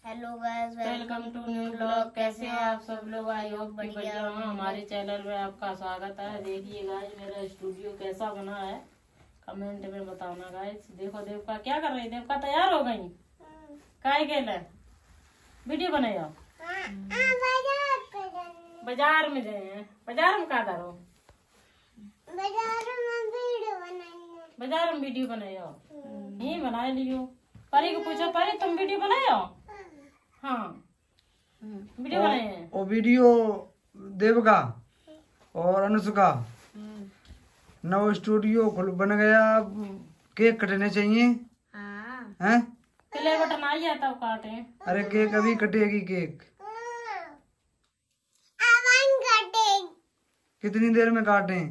Hello guys, welcome to new blog. कैसे हैं आप सब लोग? आई होप बढ़िया हो। हमारे चैनल में आपका स्वागत है। देखिए गाइस, मेरा स्टूडियो कैसा बना है कमेंट में बताना गाइस। देखो देवका क्या कर रही? देवका तैयार हो गई? काय के लिए वीडियो बनाए हो? बाजार में गए हैं। बाजार में कहा करो? बाजार में वीडियो बनाए हो? नहीं बनाए लियो। परी को पूछो, परी तुम वीडियो बनाए हो? हाँ वीडियो बनाए हैं। वो वीडियो देवका और अनुष्का नव स्टूडियो खुल बन गया। केक कटने चाहिए हैं? प्ले बटन आ गया तब काटे। अरे केक अभी कटेगी। केक कितनी देर में काटें?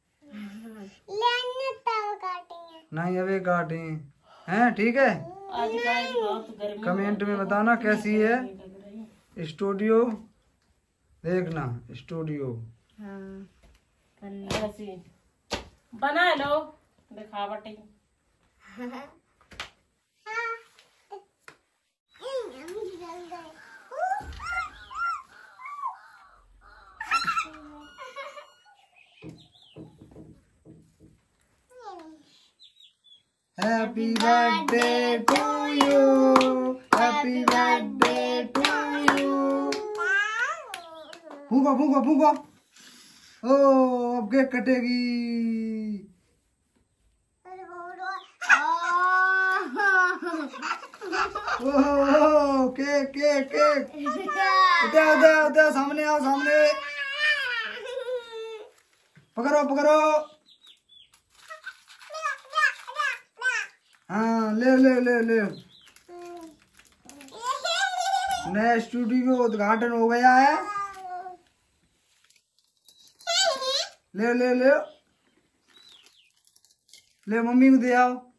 नहीं अभी काटें हैं? ठीक है। आज गाइस बहुत गर्मी। कमेंट में बताना कैसी है स्टूडियो। देखना स्टूडियो ऐसी बना लो दिखावट। Happy birthday to you, happy birthday to you. फूको फूको फूको। ओ अब केक कटेगी। ओह केक केक केक। उधर उधर उधर सामने आओ, सामने पकड़ो पकड़ो। हाँ ले ले ले ले। नया स्टूडियो उद्घाटन हो गया है। ले ले ले ले मम्मी को दे आओ।